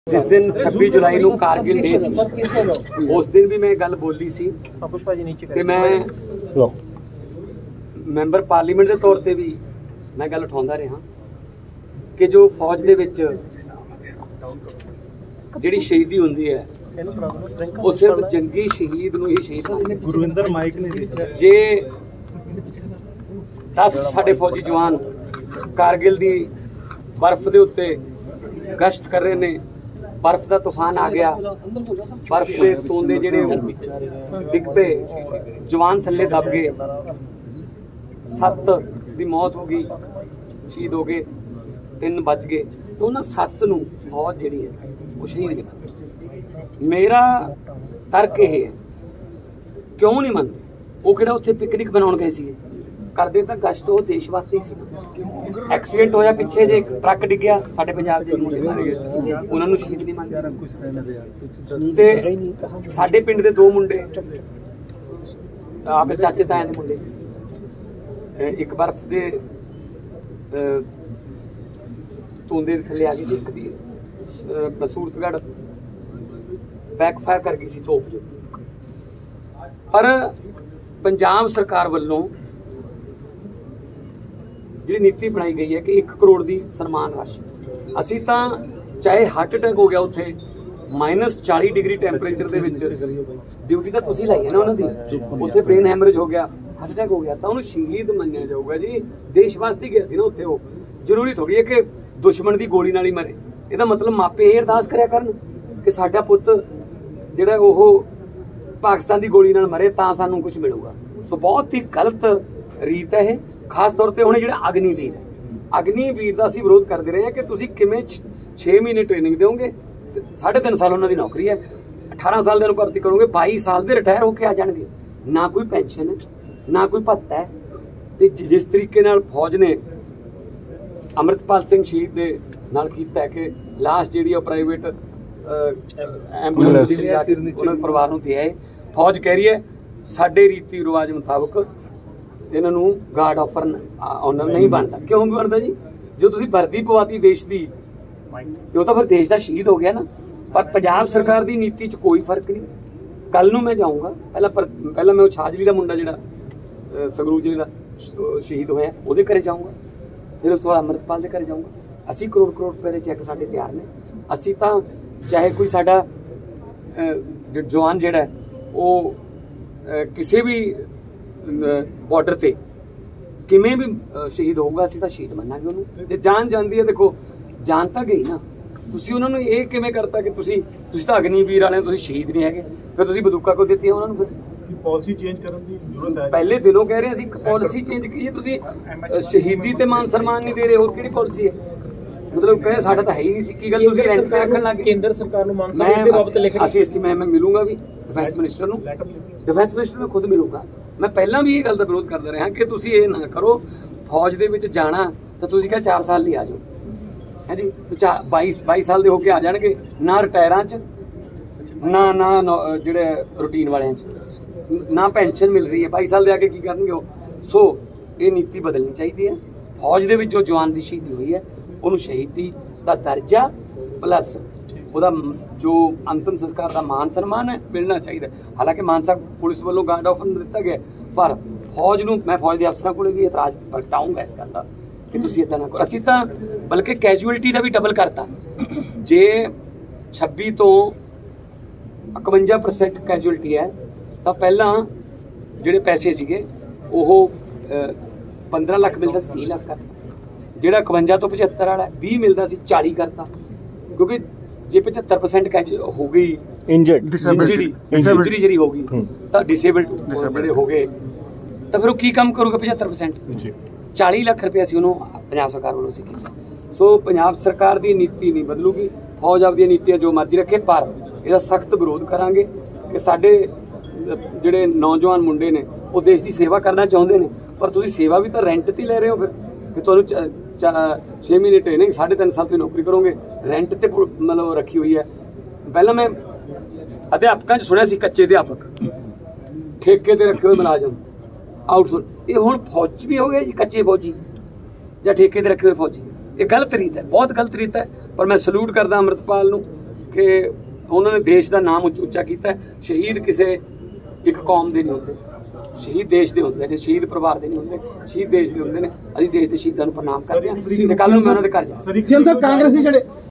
जिस दिन 26 जुलाई ਨੂੰ कारगिल डे ਸੀ उस दिन भी मैं गल बोली सी कि मैं मैंबर पार्लीमेंट के तौर पर भी मैं गल उठाता रहा कि जो फौज दे विच जिहड़ी शहीदी हुंदी है वो सिर्फ जंगी शहीद नूं ही शहीद गुरविंदर माइक ने जे 10 साडे फौजी जवान कारगिल दी बर्फ दे उत्ते गश्त कर रहे ने, बर्फ का तूफान आ गया, बर्फ के तोंदे जिहड़े डिग पे, जवान थल्ले दब गए, 7 की मौत हो गई, शहीद हो गए, 3 बच गए, तो उन्होंने 7 नूं फौज जिहड़ी है वो शहीद नहीं मनदी। मेरा तर्क यह है, क्यों नहीं मनते? वो किहड़ा उत्थे पिकनिक बनाउण गए सी, करते तो गश्त वो देश वास्ते ही सी। एक्सीडेंट होया पिछे जे ट्रक डिग्या, साडे पंजाब दे मुंडे मारे गए, उन्हां नूं शहीद नहीं मनदे। ते साडे पिंड दे 2 मुंडे आपे चाचे ताए दे मुंडे सी, एक बर्फ दे तोंदे दे थल्ले आ गई सी, एक दी सूरतगढ़ बैकफायर कर गई सी तोप। पर पंजाब सरकार वालों जी नीति बनाई गई है कि 1 करोड़ की सन्मान राशि, असी तो चाहे हार्ट अटैक हो गया उत्थे -40 डिग्री टैंपरेचर दे विच ड्यूटी तो तुसीं लाई है ना उन्होंने, उत्थे ब्रेन हैमरेज हो गया, हार्ट अटैक हो गया, तो उन्होंने शहीद मन्निया जाऊगा जी। देश वास्ते गया सी ना उत्थे, वो जरूरी थोड़ी है कि दुश्मन की गोली नाल ही मरे। इसदा मतलब मापे ये अरदास करिया करन कि साडा पुत्त जिहड़ा ओह पाकिस्तान की गोली नाल मरे तां सानूं कुछ मिलूगा। सो बहुत ही गलत रीत है। खास तौर पर उन्हें जो अग्निवीर है, अग्निवीर का असीं विरोध करते रहे हैं कि तुसीं किवें 6 महीने ट्रेनिंग दोगे, 3.5 साल उन्होंने नौकरी है, 18 साल के भर्ती करोगे, 22 साल के रिटायर होकर आ जाएंगे, ना कोई पेंशन है ना कोई भत्ता है। तो जिस तरीके नाल फौज ने अमृतपाल सिंह शहीद दे नाल कीता है कि लाश जिहड़ी प्राइवेट एंबूलेंस उन्होंने परिवार नूं दिया है, फौज कह रही है साडे रीति रिवाज मुताबक इन्हों गार्ड ऑनर नहीं बनता। क्यों नहीं बनता जी? जो तुसीं वर्दी पवाती देश की तो फिर देश का शहीद हो गया ना। पर पंजाब सरकार की नीति च कोई फर्क नहीं। कल नूं मैं जाऊँगा, पहला मैं छाजली का मुंडा जिहड़ा संगरूर जिले का शहीद होया उहदे घरे जाऊँगा, फिर उस तो बाद अमृतपाल के घरे जाऊँगा। 80 करोड़ रुपए के चैक साडे तैयार ने। असीं तां चाहे कोई साडा जवान जिहड़ा वो किसी भी बॉर्डर पे किमें भी शहीद होगा, असीं तां शहीद मन्नांगे उहनूं। जे जान जांदी है, देखो जान तां गई ना, तुसीं उन्हां नूं ये किवें करता कि तुसीं तां अग्निवीर वाले तुसीं शहीद नहीं हैगे, फिर तुसीं बंदूकां क्यों दित्तियां उन्हां नूं? फिर पॉलिसी चेंज करन दी जरूरत है। पहले दिनों कह रहे हैं असीं पॉलिसी चेंज कीए, तुसीं शहीदी ते मान सम्मान नहीं दे रहे, होर किहड़ी पॉलिसी है? मतलब कहे साडा तां है ही नहीं सी। की गल तुसीं रेंट पे रखण लग गए? केंद्र सरकार नूं मान सम्मान दे बाबत लिख असीं मैं मिलूंगा भी डिफेंस मिनिस्टर नूं, डिफेंस मिनिस्टर में खुद मिलूंगा। मैं पहला भी ये गल का विरोध करता रहा कि तुसीं ये ना करो, फौज दे विच जाना तो तुसीं कहा 4 साल नहीं आ जाओ है जी, 22 साल के होके आ जाएंगे, ना रिटायरां च ना जिहड़े रूटीन वालियां च ना पेंशन मिल रही है, 22 साल के आके की करनगे वो। सो ये नीति बदलनी चाहिए है। फौज दे विच जो जवान की शहीदी हुई है उन्होंने शहीदी का दर्जा प्लस ਉਹਦਾ जो अंतिम संस्कार का मान सम्मान है मिलना चाहिए। हालांकि मानसा पुलिस वालों गार्ड ऑफर दिता गया, पर फौज नूं मैं फौज के अफसरों को भी इतराज प्रगटाऊंगा इस गल का कि तुसीं इदां ना करो। असीं तां बल्कि कैजुअलिटी का भी डबल करता, जे 26 तो 51% कैजुअलिटी है तो पहला जिहड़े पैसे सीगे वो 15 लाख मिलता सी, 30 लाख करता, जिहड़ा 51 तो 75 वाला 20 मिलता सी 40 करता, क्योंकि जे 75% कैच हो गई इंजरी जी होगी तो डिसेबल्ड हो गए, तो फिर वो की काम करूगा? 75% 40 लाख रुपया से उन्होंने पंजाब सरकार वालों से किया। सो पंजाब सरकार की नीति नहीं बदलूगी, फौज आपदी नीतियां जो मर्जी रखे, पर इसका सख्त विरोध करांगे कि साडे जिहड़े नौजवान मुंडे ने वो देश की सेवा करना चाहते हैं, पर तुसीं सेवा भी तो रेंट ते ले रहे हो। फिर कि तुहानूं 6 महीने ट्रेनिंग, 3.5 साल की नौकरी करोगे, रेंट ते मतलब रखी हुई है। पहला मैं अध्यापकों सुनिया सी, कच्चे अध्यापक ठेके ते रखे हुए मुलाजम आउटसोर्स, ये हुण फौज भी हो गए जी, कच्चे फौजी या ठेके ते रखे हुए फौजी। ये गलत रीत है, बहुत गलत रीत है। पर मैं सलूट करदा अमृतपाल नूं कि उन्होंने देश का नाम उच्चा किया। शहीद किसी एक कौम के नहीं होंगे, शहीद देश के होंगे ने, शहीद परिवार के नहीं होंगे, शहीद देश के होंगे ने। असीं देश के शहीदों को प्रणाम करते हैं। कल मैं उन्होंने घर जा सीएम साहब कांग्रेसी